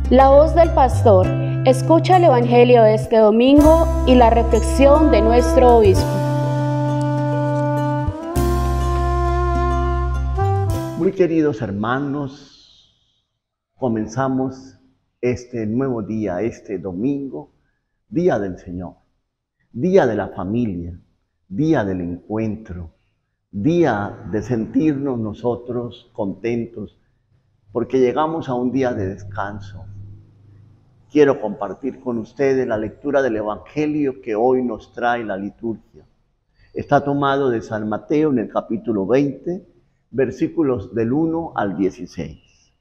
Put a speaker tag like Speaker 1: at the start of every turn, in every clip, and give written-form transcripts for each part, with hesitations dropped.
Speaker 1: La voz del pastor. Escucha el Evangelio de este domingo y la reflexión de nuestro obispo.
Speaker 2: Muy queridos hermanos, comenzamos este nuevo día, este domingo, día del Señor, día de la familia, día del encuentro, día de sentirnos nosotros contentos porque llegamos a un día de descanso. Quiero compartir con ustedes la lectura del Evangelio que hoy nos trae la liturgia. Está tomado de San Mateo en el capítulo 20, versículos del 1 al 16.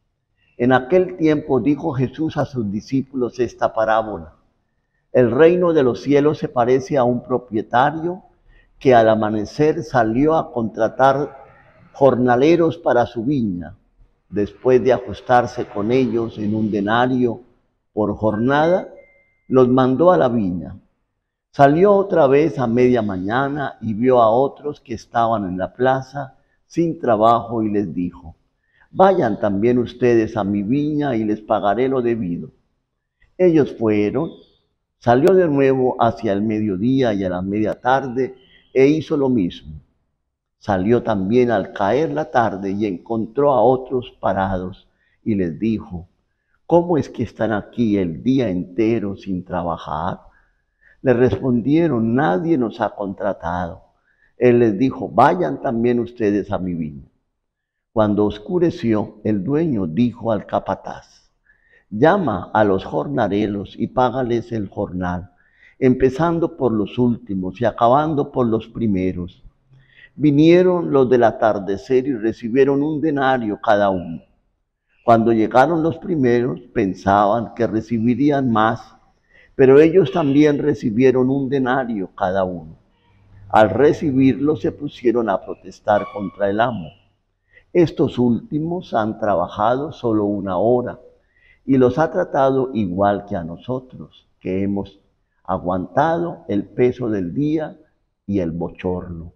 Speaker 2: En aquel tiempo dijo Jesús a sus discípulos esta parábola. El reino de los cielos se parece a un propietario que al amanecer salió a contratar jornaleros para su viña. Después de ajustarse con ellos en un denario por jornada, los mandó a la viña. Salió otra vez a media mañana y vio a otros que estaban en la plaza sin trabajo y les dijo: vayan también ustedes a mi viña y les pagaré lo debido. Ellos fueron. Salió de nuevo hacia el mediodía y a la media tarde e hizo lo mismo. Salió también al caer la tarde y encontró a otros parados y les dijo: ¿cómo es que están aquí el día entero sin trabajar? Le respondieron: nadie nos ha contratado. Él les dijo: vayan también ustedes a mi viña. Cuando oscureció, el dueño dijo al capataz: llama a los jornaleros y págales el jornal, empezando por los últimos y acabando por los primeros. Vinieron los del atardecer y recibieron un denario cada uno. Cuando llegaron los primeros, pensaban que recibirían más, pero ellos también recibieron un denario cada uno. Al recibirlo se pusieron a protestar contra el amo. Estos últimos han trabajado solo 1 hora y los ha tratado igual que a nosotros, que hemos aguantado el peso del día y el bochorno.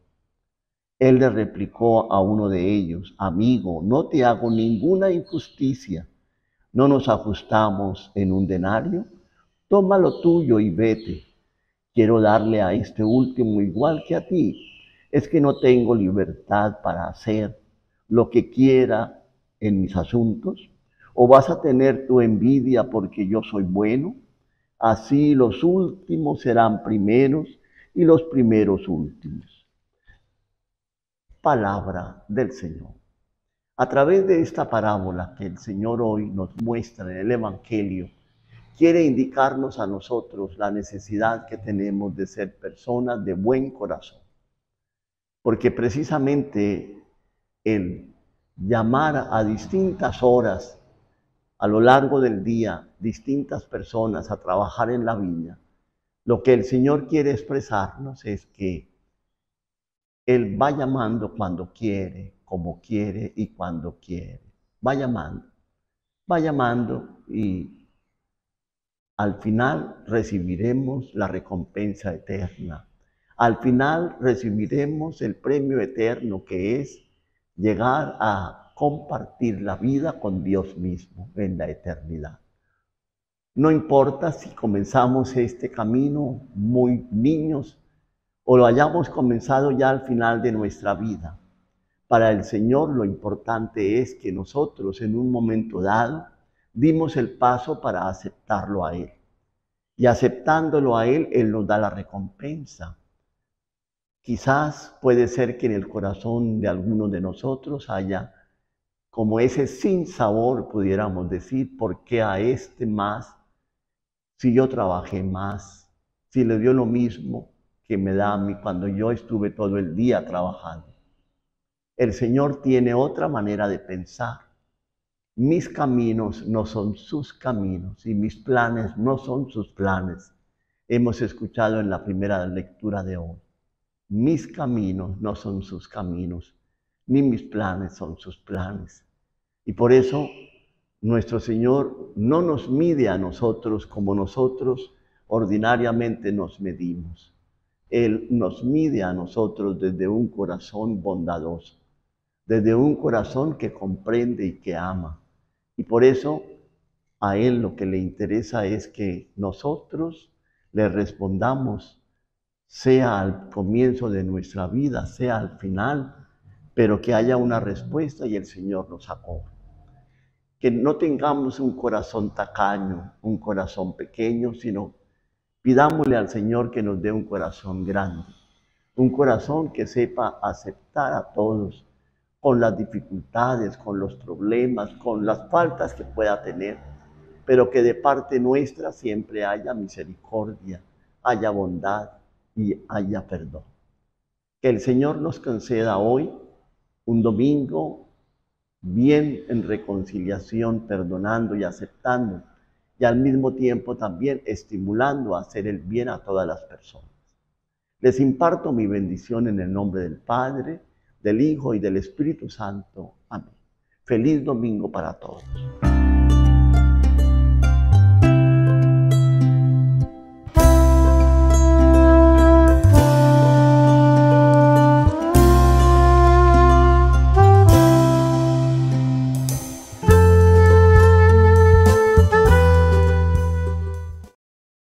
Speaker 2: Él le replicó a uno de ellos: amigo, no te hago ninguna injusticia. ¿No nos ajustamos en un denario? Toma lo tuyo y vete. Quiero darle a este último igual que a ti. ¿Es que no tengo libertad para hacer lo que quiera en mis asuntos? ¿O vas a tener tu envidia porque yo soy bueno? Así los últimos serán primeros y los primeros últimos. Palabra del Señor. A través de esta parábola que el Señor hoy nos muestra en el Evangelio, quiere indicarnos a nosotros la necesidad que tenemos de ser personas de buen corazón. Porque precisamente el llamar a distintas horas a lo largo del día, distintas personas a trabajar en la viña, lo que el Señor quiere expresarnos es que Él va llamando cuando quiere, como quiere y cuando quiere. Va llamando y al final recibiremos la recompensa eterna. Al final recibiremos el premio eterno que es llegar a compartir la vida con Dios mismo en la eternidad. No importa si comenzamos este camino muy niños o lo hayamos comenzado ya al final de nuestra vida. Para el Señor lo importante es que nosotros en un momento dado dimos el paso para aceptarlo a Él. Y aceptándolo a Él, Él nos da la recompensa. Quizás puede ser que en el corazón de algunos de nosotros haya como ese sinsabor, pudiéramos decir: ¿por qué a este más? Si yo trabajé más, si le dio lo mismo que me da a mí cuando yo estuve todo el día trabajando. El Señor tiene otra manera de pensar. Mis caminos no son sus caminos y mis planes no son sus planes. Hemos escuchado en la primera lectura de hoy. Mis caminos no son sus caminos, ni mis planes son sus planes. Y por eso nuestro Señor no nos mide a nosotros como nosotros ordinariamente nos medimos. Él nos mide a nosotros desde un corazón bondadoso, desde un corazón que comprende y que ama. Y por eso, A Él lo que le interesa es que nosotros le respondamos, sea al comienzo de nuestra vida, sea al final, pero que haya una respuesta y el Señor nos acoge. Que no tengamos un corazón tacaño, un corazón pequeño, sino pidámosle al Señor que nos dé un corazón grande, un corazón que sepa aceptar a todos, con las dificultades, con los problemas, con las faltas que pueda tener, pero que de parte nuestra siempre haya misericordia, haya bondad y haya perdón. Que el Señor nos conceda hoy un domingo bien en reconciliación, perdonando y aceptando, y al mismo tiempo también estimulando a hacer el bien a todas las personas. Les imparto mi bendición en el nombre del Padre, del Hijo y del Espíritu Santo. Amén. Feliz domingo para todos.